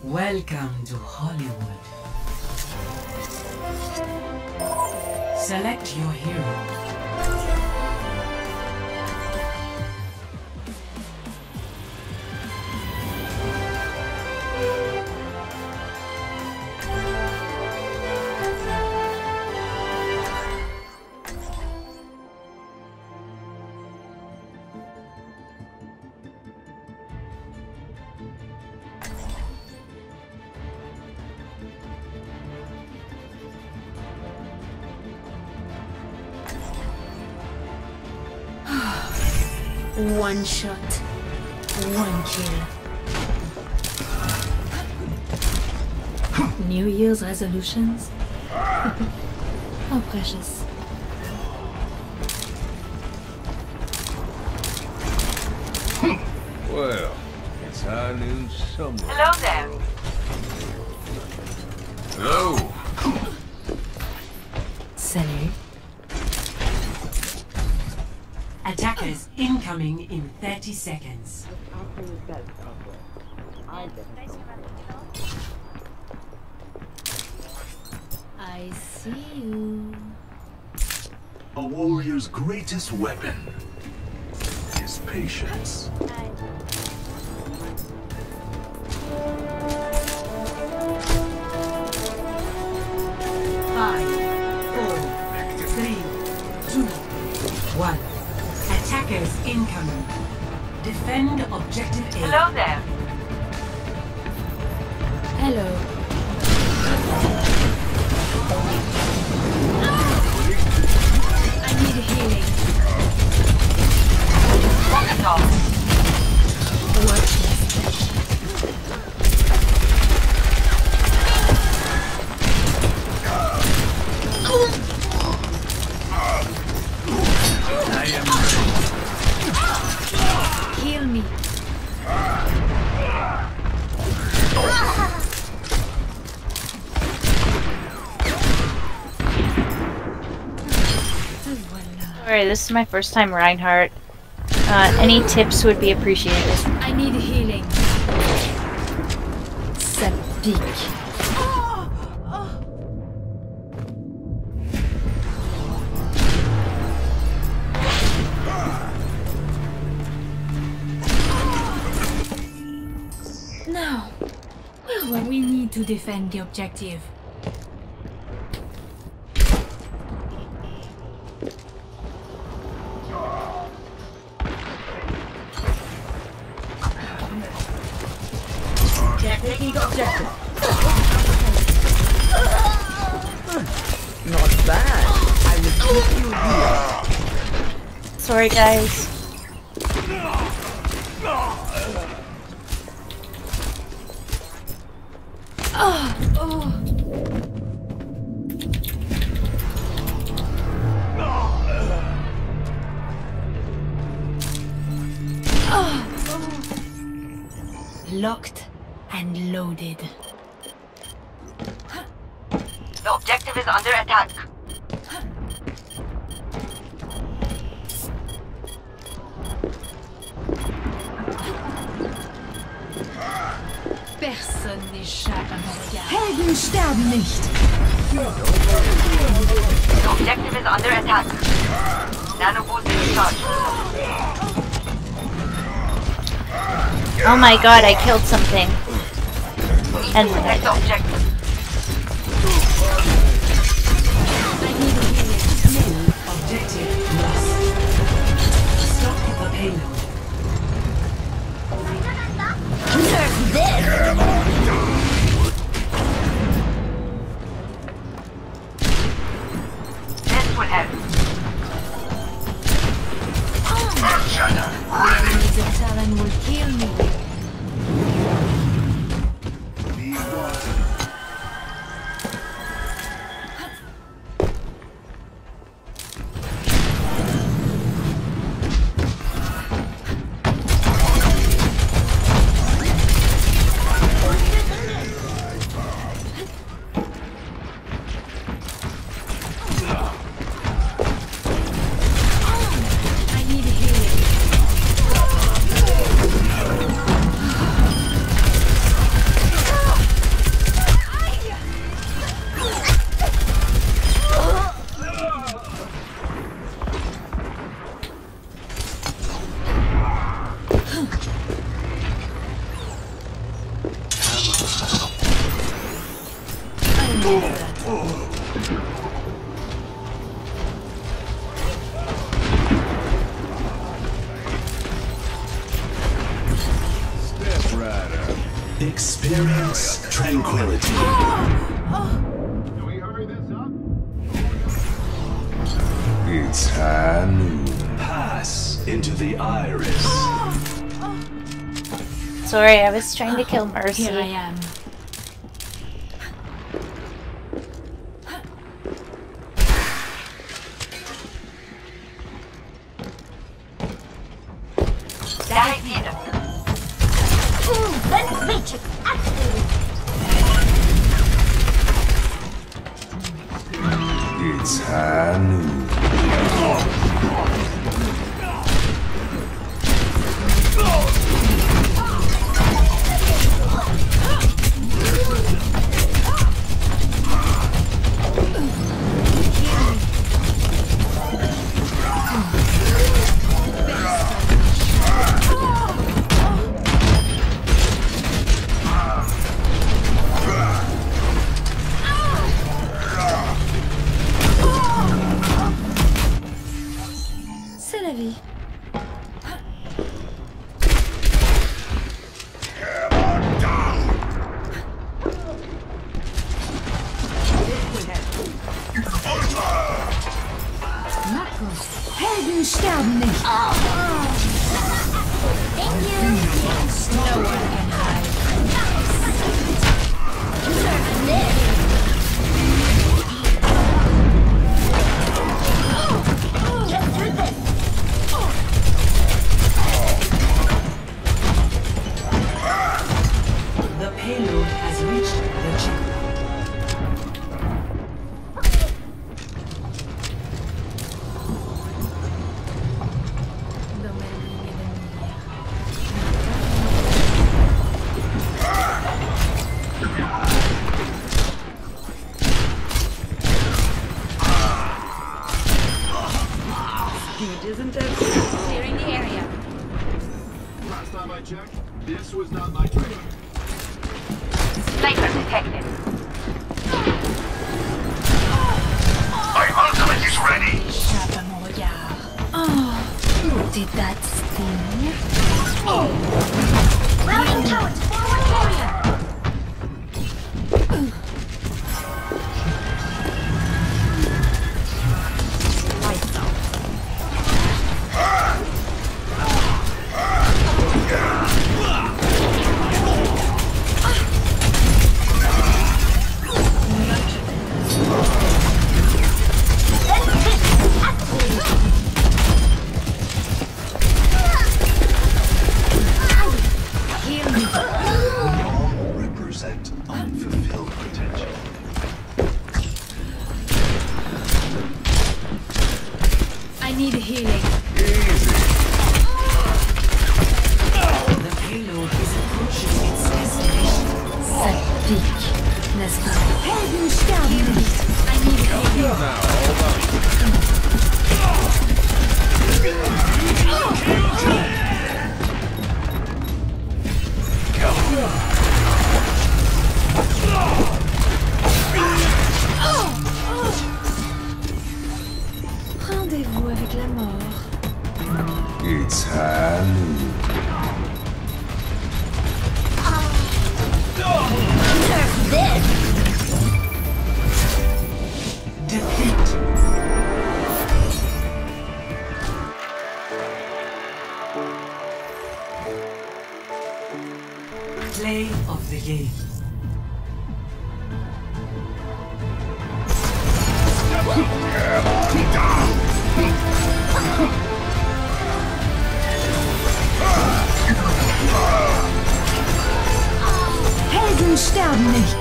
Welcome to Hollywood. Select your hero. One shot, one kill. New Year's resolutions? How precious. Well, it's high noon somewhere. Hello there. Hello. Salut. Attackers incoming in 30 seconds. I see you. A warrior's greatest weapon is patience. 5, 4, 3, 2, 1. Attackers incoming. Defend objective A. Hello there. Hello. I need healing. Rocket off. Watch this. I am Heal me. Alright, this is my first time Reinhardt. Any tips would be appreciated. I need healing. Ça pique. Now, where will we need to defend the objective? Taking objective. Not bad. I will keep you here. Sorry guys. Locked and loaded. The objective is under attack. Personne n'échappe à mon regard. Helden sterben nicht. The objective is under attack. Nano boost is charged. Oh my god, I killed something. And Protect the objective. Objective lost. Stop the payload. This will help. The Talon will kill me. Step right up. Experience tranquility. Can we hurry this up? It's high noon. Pass into the iris. Sorry, I was trying to kill Mercy. Here I am. Direct hit. Lens matrix activated. It's high noon. C'est la vie. Helden sterben nicht. Thank you. No one can hide. Get through this. The payload has reached the chip. Speed isn't everything. Clearing the area. Last time I checked, this was not my training. Sniper detected. My ultimate is ready. Échappe à mon regard. Oh, did that sting? Routing towards forward area. Represent unfulfilled potential. I need healing. The payload is approaching its destination. Ça pique, n'est-ce pas? Helden sterben nicht. I need healing. Rendez-vous avec la mort. It's high noon. Nerf this. Defeat. Play of the game. Helden sterben nicht.